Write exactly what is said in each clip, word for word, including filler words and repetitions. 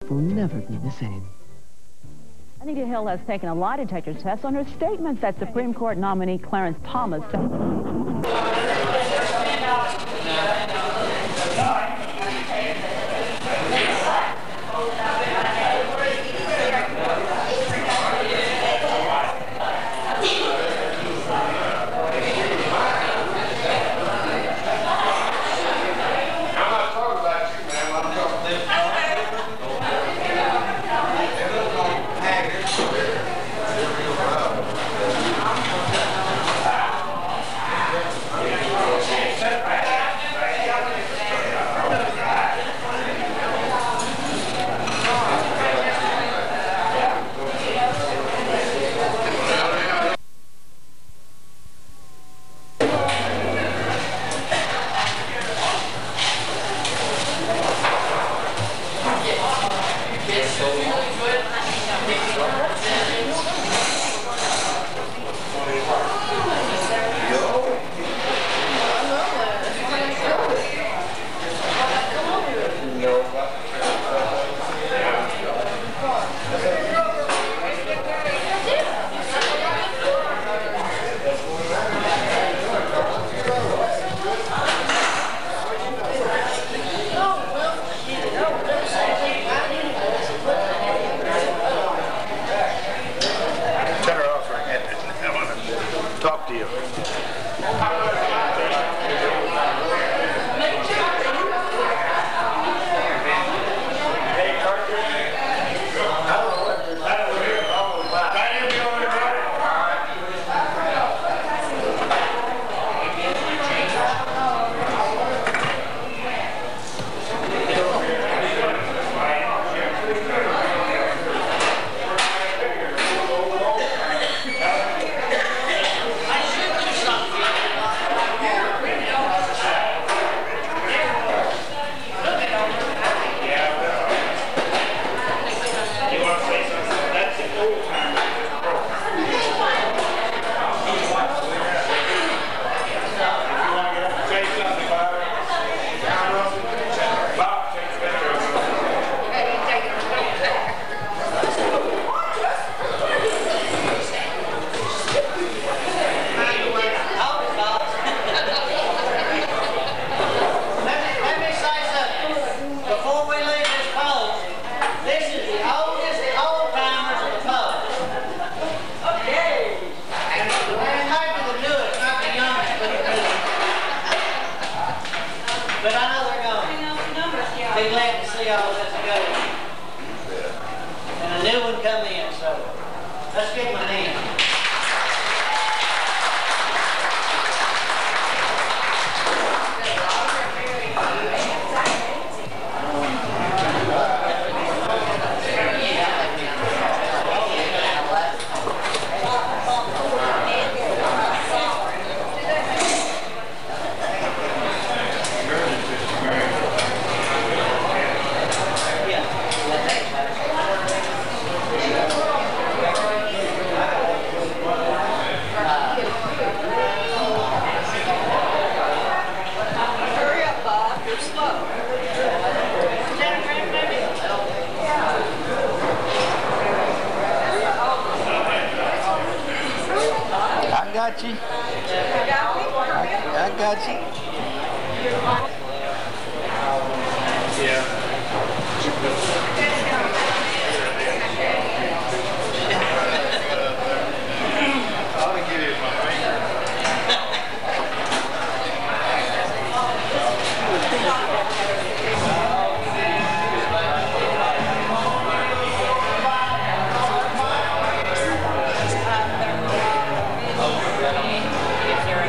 will never be the same. Anita Hill has taken a lie detector test on her statements that Supreme Court nominee Clarence Thomas said.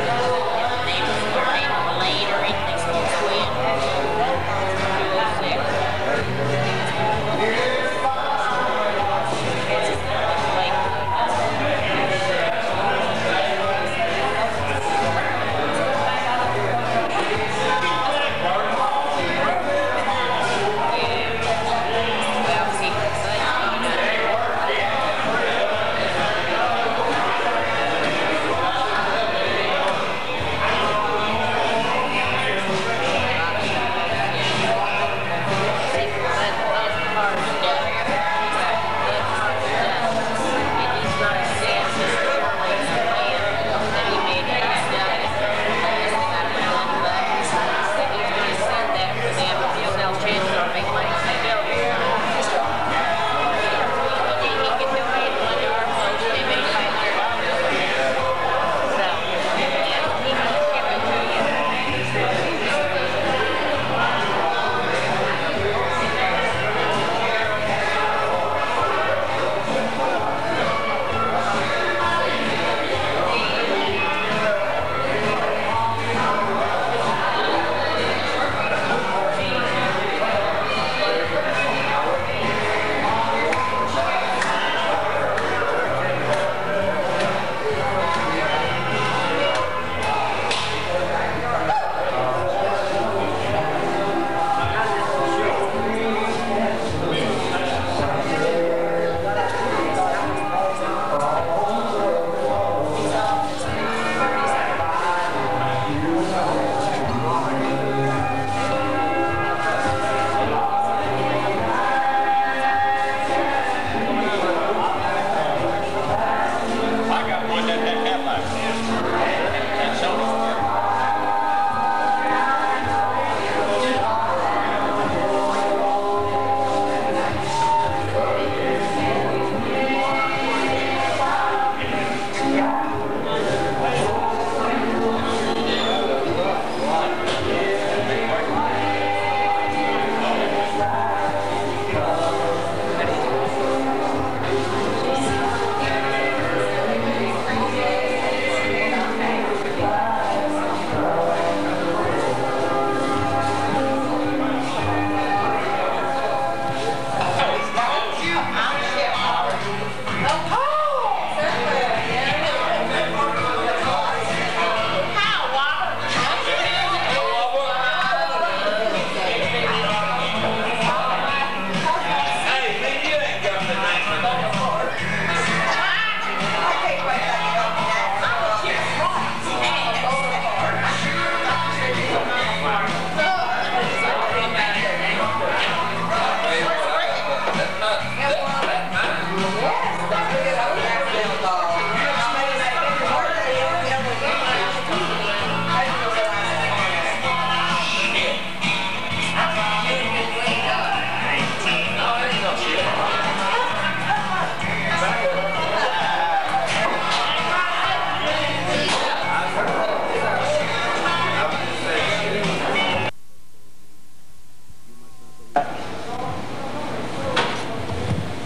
Later, anything sweet.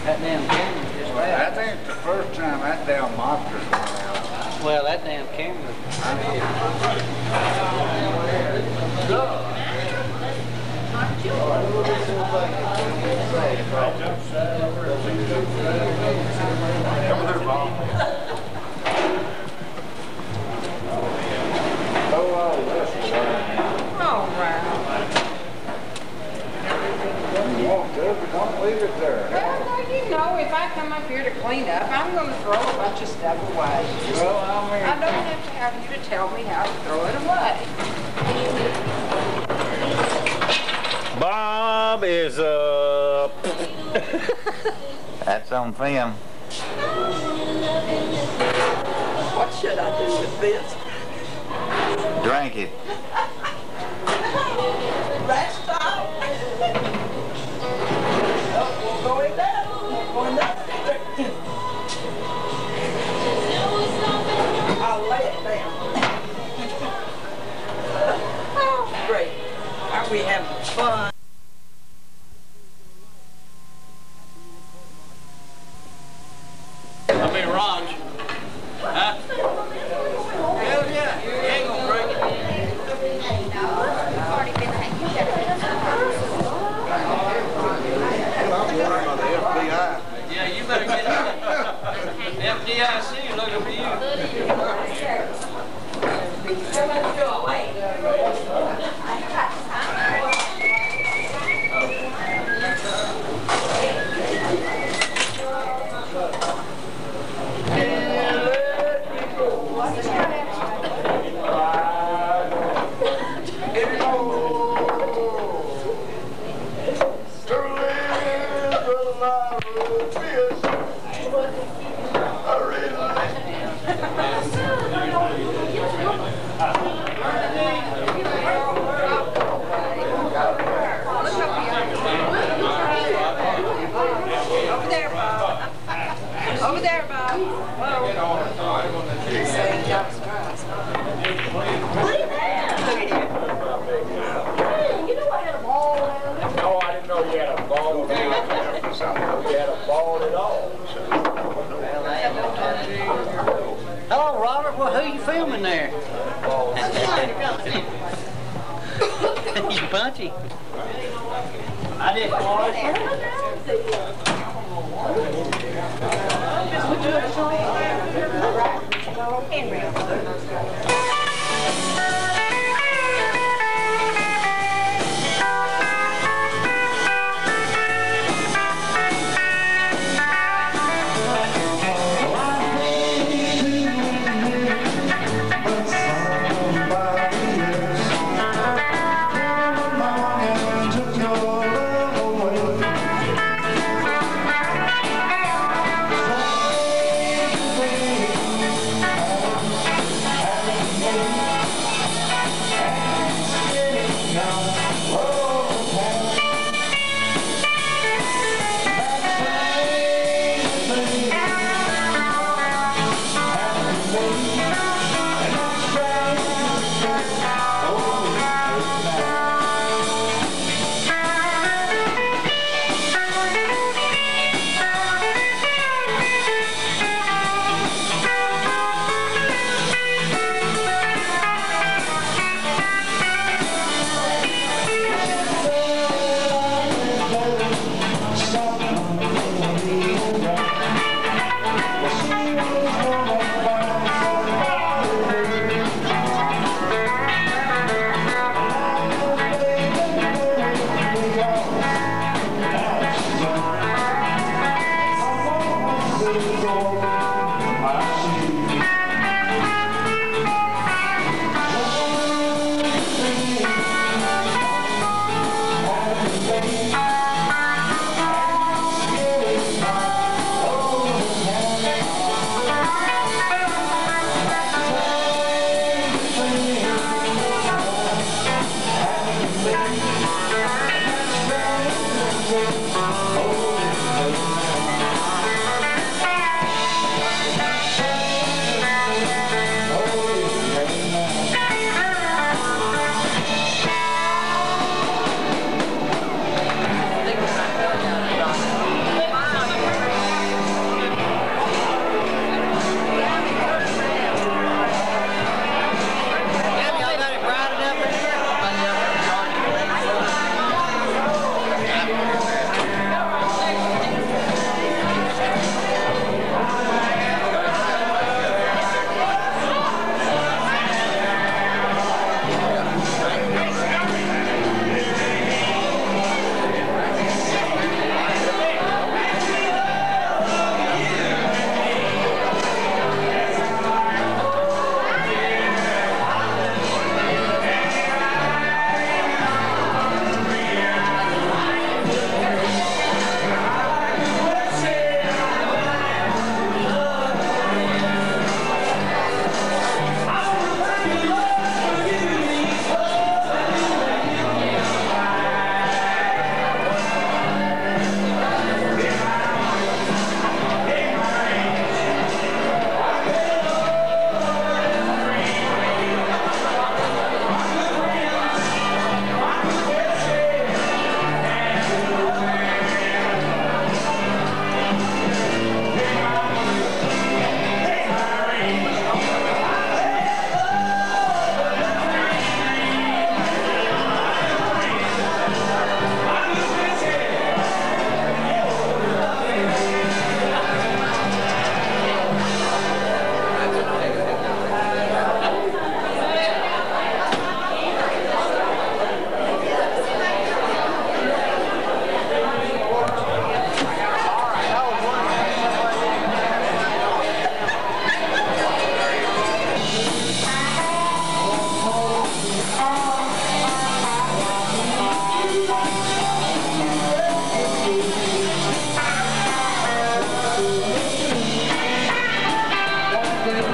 That damn camera's just Well, bad. I think it's the first time that damn monster's gone out. Well, that damn camera. I know. Come through, Bob. Oh, all this is All right. Don't leave it there. Well, no, you know, if I come up here to clean up, I'm going to throw a bunch of stuff away. Well, I mean... I don't have to have you to tell me how to throw it away. Bob is up. That's on film. What should I do with this? Drink it. Rest off. We'll go in there. We'll go in there. I'll lay it down. Oh, great. Are we having fun? I mean, Raj. Huh? Hell yeah. You ain't gonna break it. Yeah, you better get it. F D I C looking for you. Over there, Bob. Over there, Bob. Whoa. He's saying John's surprised. Look at that. Look at him. Hey, you know I had a ball down there? Oh, I didn't know you had a ball down there for something. You had a ball at all. Hello, Robert. Well, who you filming there? He's punchy. I didn't want it.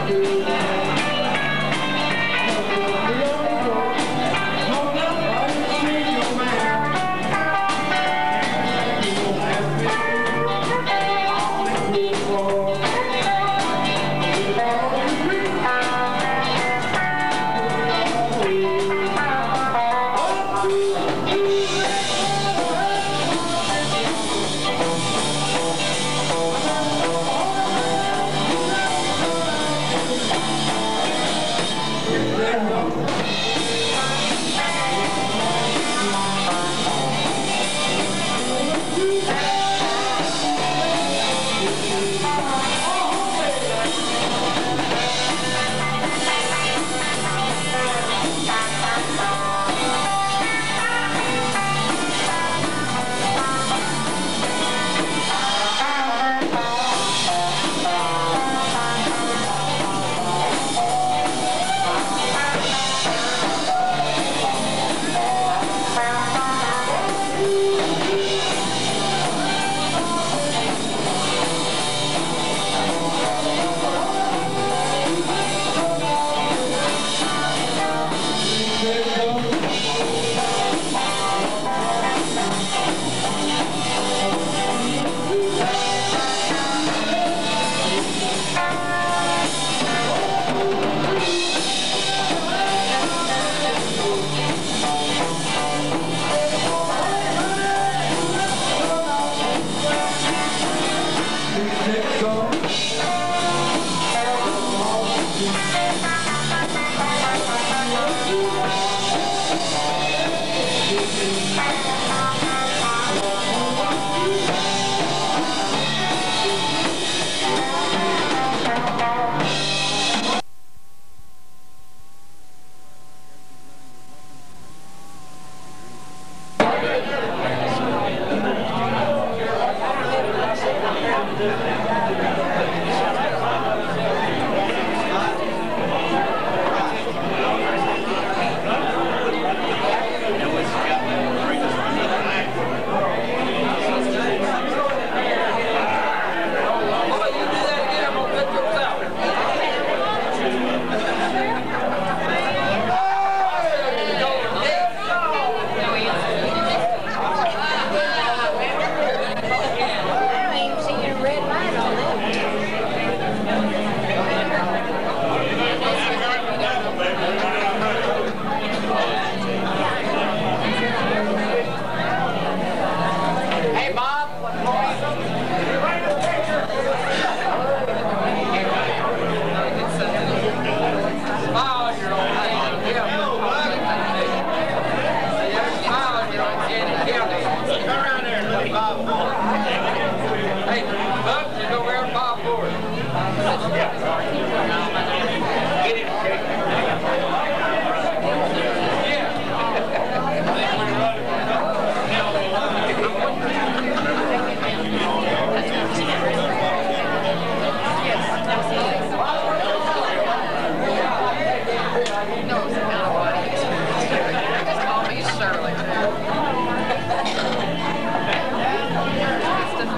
Just call me Shirley.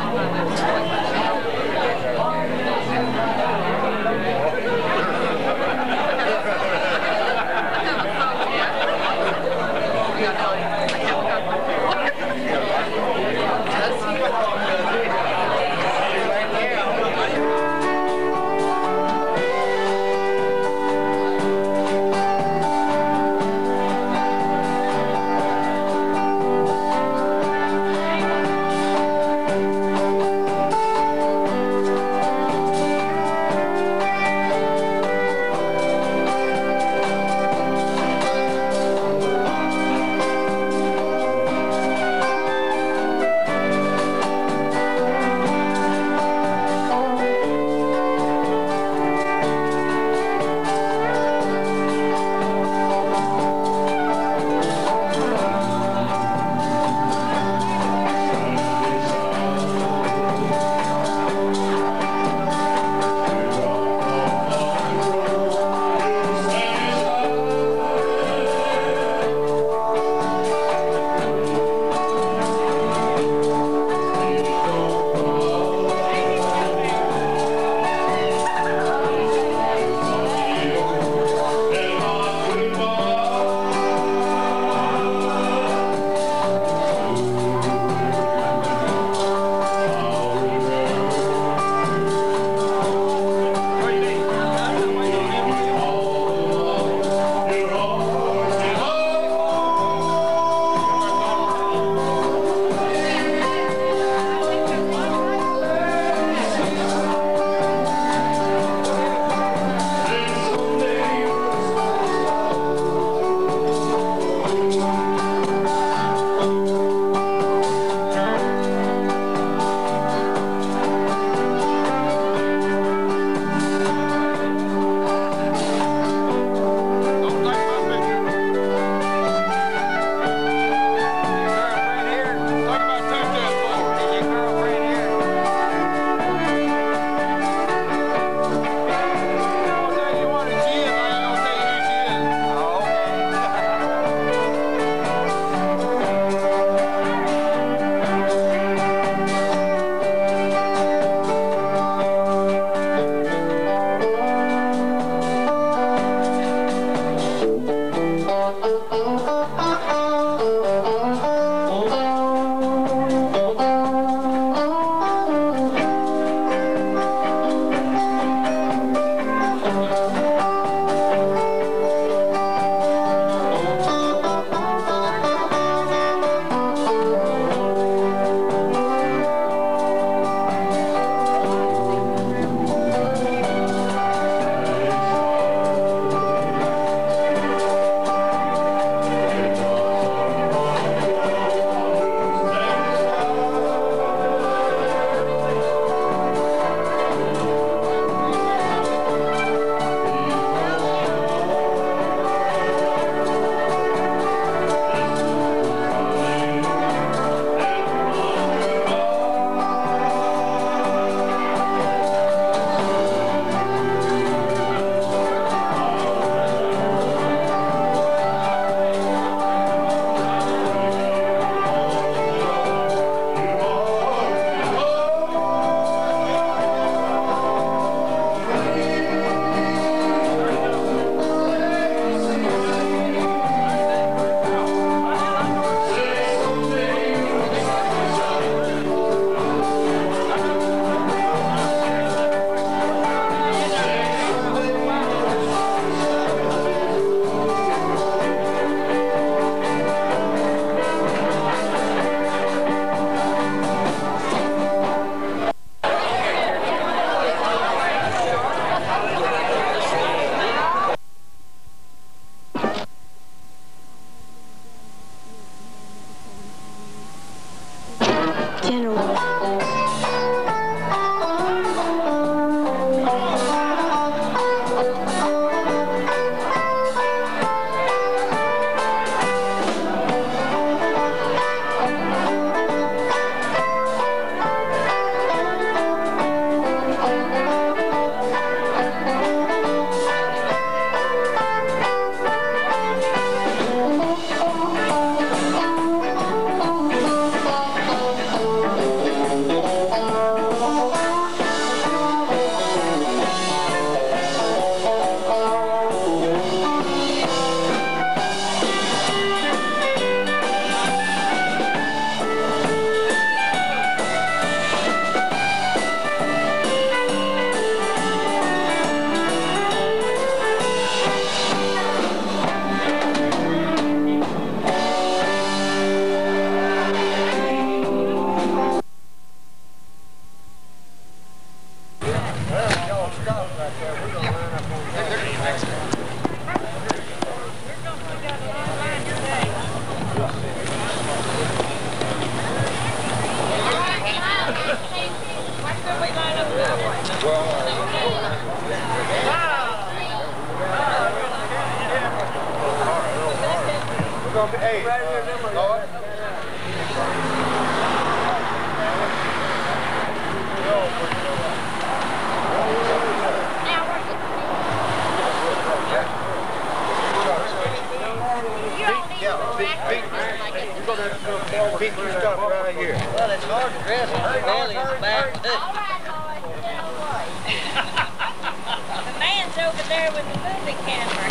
The man's over there with the movie camera.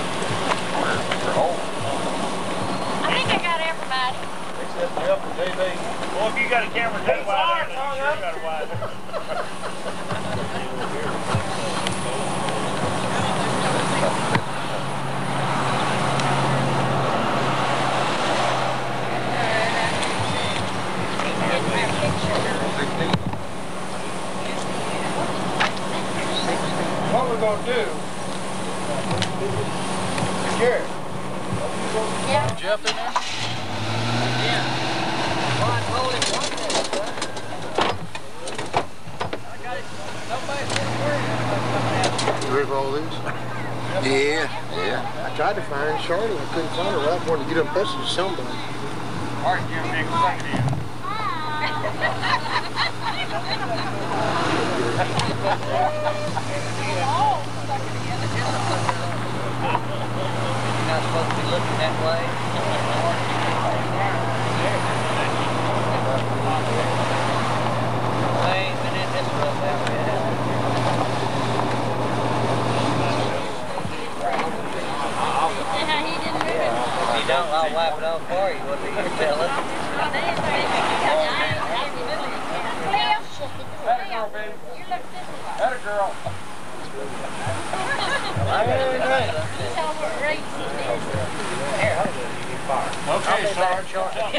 I think I got everybody. Well, if you got a camera, take wide there. You sure got a wide there. What we're gonna do? Garrett. Yeah. Jeff in there? Yeah. Well, I told him one thing, son. I got it. Nobody's gonna worry about coming out here. You ready for all these? Yeah, yeah. I tried to find Charlotte. I couldn't find her. I wanted to get a message to somebody. All right, Jim, Nick, suck it in. You're not supposed to be looking that way. Wait a minute, this rough out there. He didn't do it. If you don't, I'll wipe it off for you. What do you tell us? That a girl, baby. That a girl. Okay, Sarge.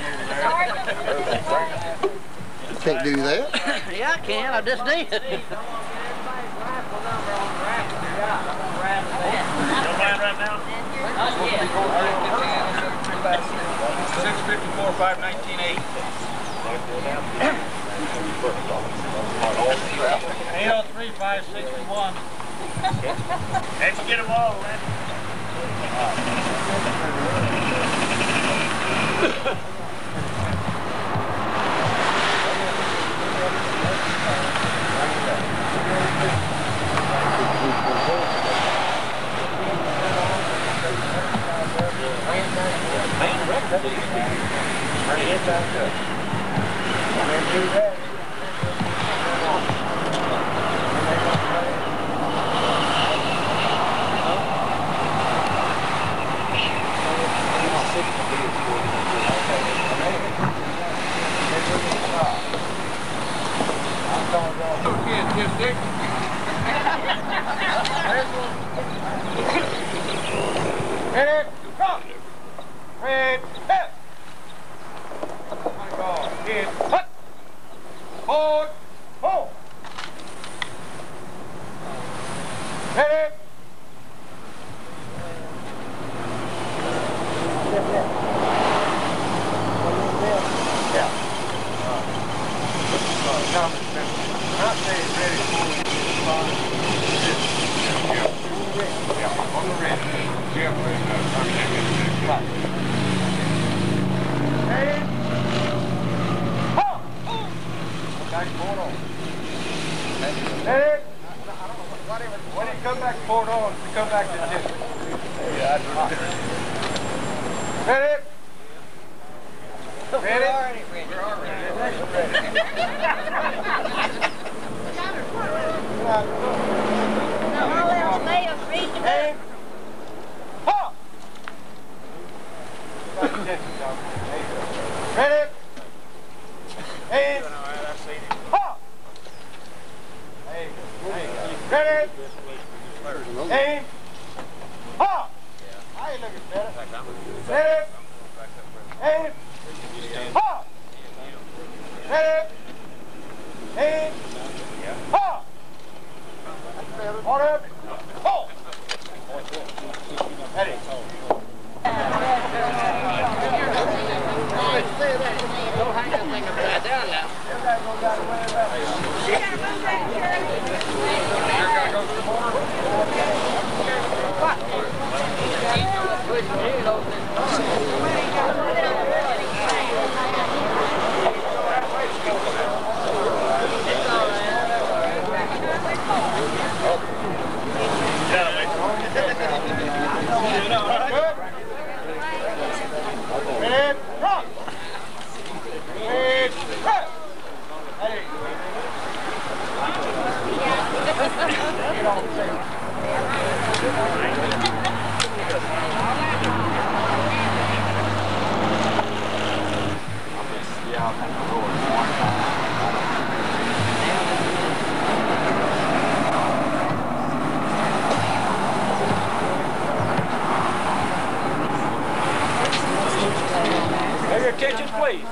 Can't do that. Yeah, I can. I just did. Don't mind right now? six fifty-four, five nineteen, eight. eight oh three, five sixty-one. Let's get them all, man. Red, come. Red, hit. Oh my God. Hit, hut. Forward, hold. Ready. Not saying ready. Yeah, on the ready. Yeah, right. Hey! Huh! Back forward on. Hey! Whatever. When you come back forward on, you come back to this. Yeah, ready? Ready? We're already ready. We're already ready. Aim. Ha! Ready? Aim. Ha! Aim. Ready? Aim. Ha! I ain't looking better. Ready? Aim. Ha! Ready? Aim. Ha! Order. Hold. Ready. Don't hang that thing upside down now. Red, rock. Red, red. Hey. Get on the table. Yeah, I'll have to roll it one time. Have your attention, please.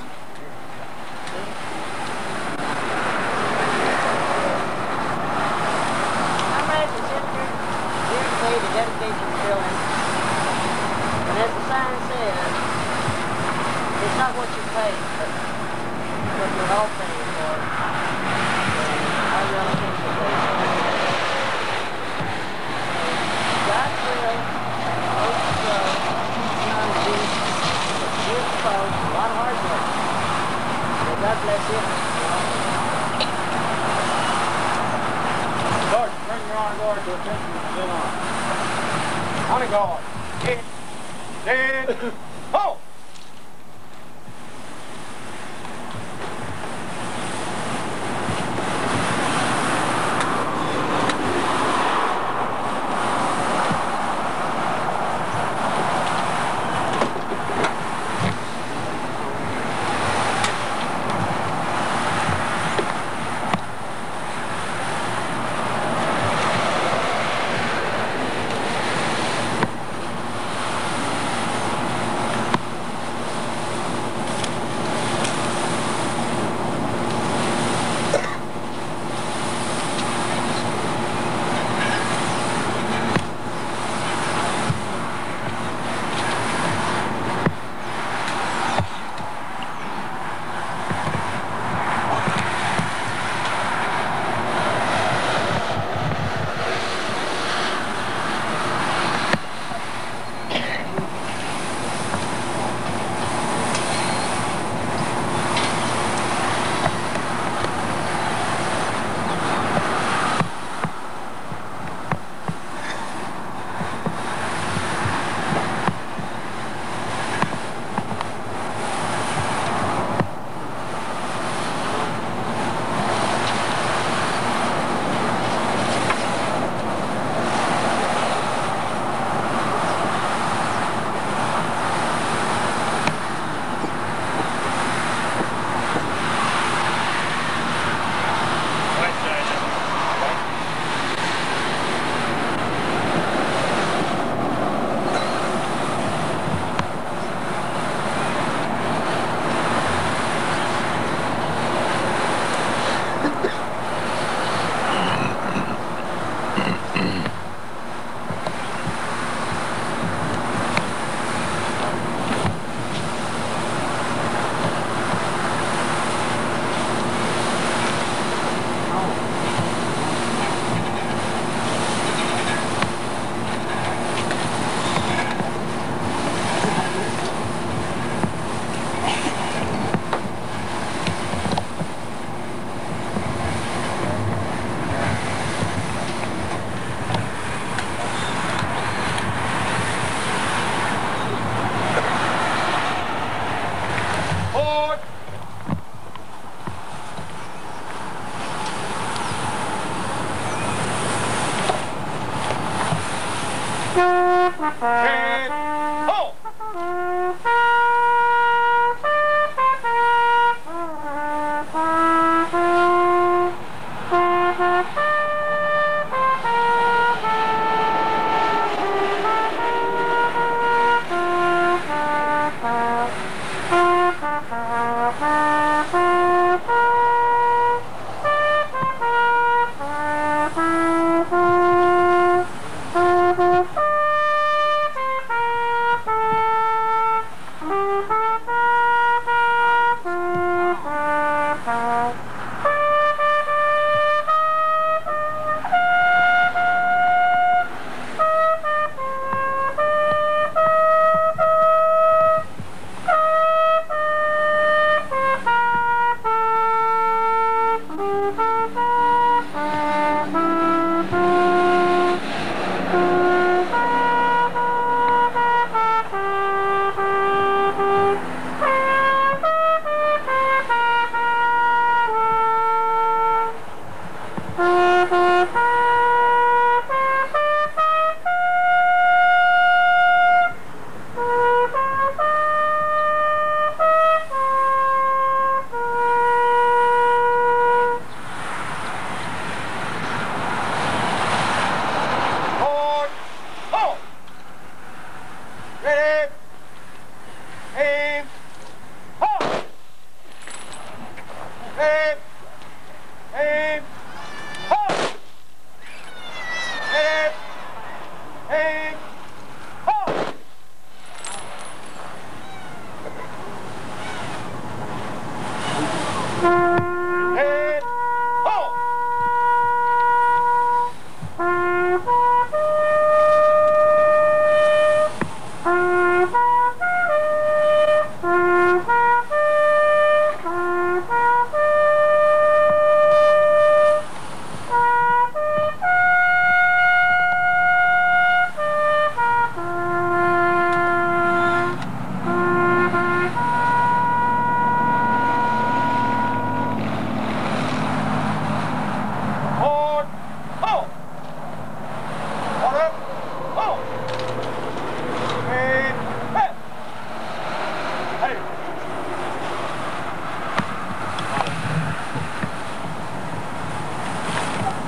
I'm ready to sit here. Here today to dedicate the building. And as the sign says, it's not what you pay, but what you're all paying for. And our relatives will pay for it. God's will, hope to grow, none of these, years folks, a lot of hard work. So God bless you. Sergeant, bring your honor guard to attention and sit on. Honor guard. Dead. Dead. Ho!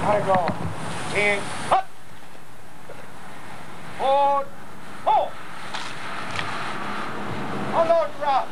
How'd it go? In, up. Forward, pull. Unload drop.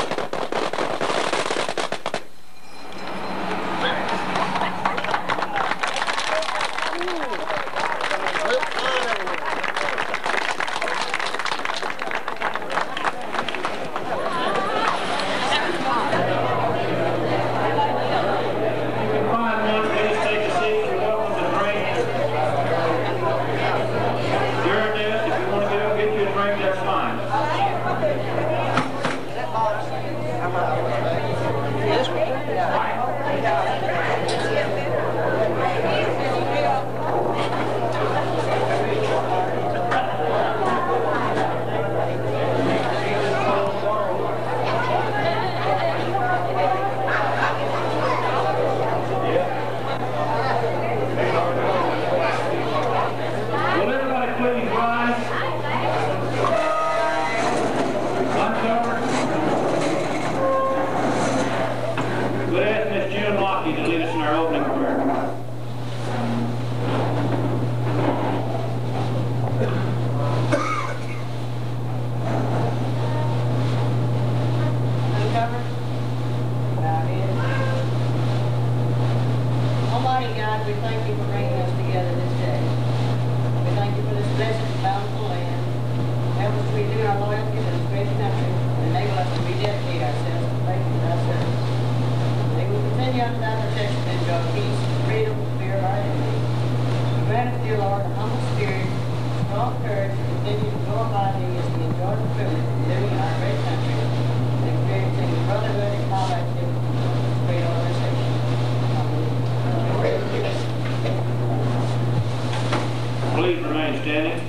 Please remain standing.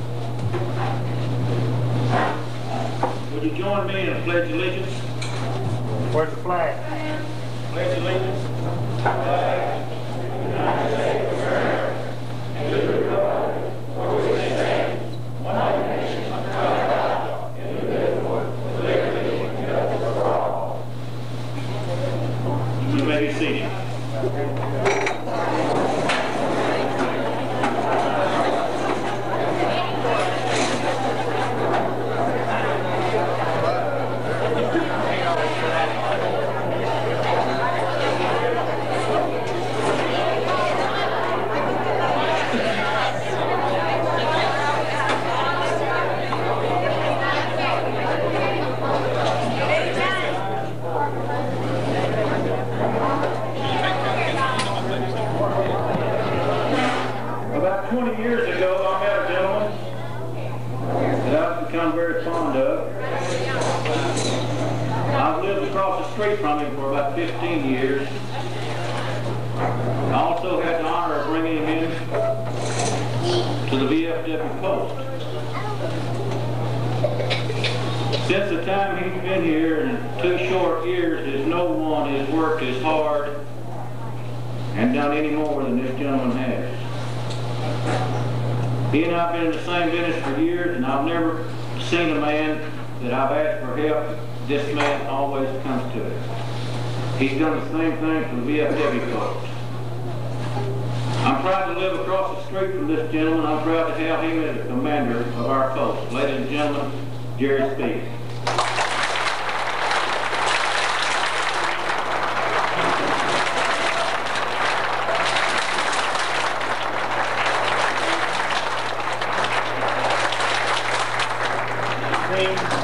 Would you join me in a pledge of allegiance? Where's the flag? Pledge allegiance to the flag of the United States of America and to the republic for which it stands, one nation under God, indivisible, with liberty and justice for all. You may be seated. twenty years ago, I met a gentleman that I've become very fond of. I've lived across the street from him for about fifteen years. I also had the honor of bringing him in to the V F W Post. Since the time he's been here, in two short years, there's no one has worked as hard and done any more than this gentleman has. He and I have been in the same business for years, and I've never seen a man that I've asked for help. This man always comes to it. He's done the same thing for the V F W Post. I'm proud to live across the street from this gentleman. I'm proud to have him as the commander of our post. Ladies and gentlemen, Jerry Speed. Name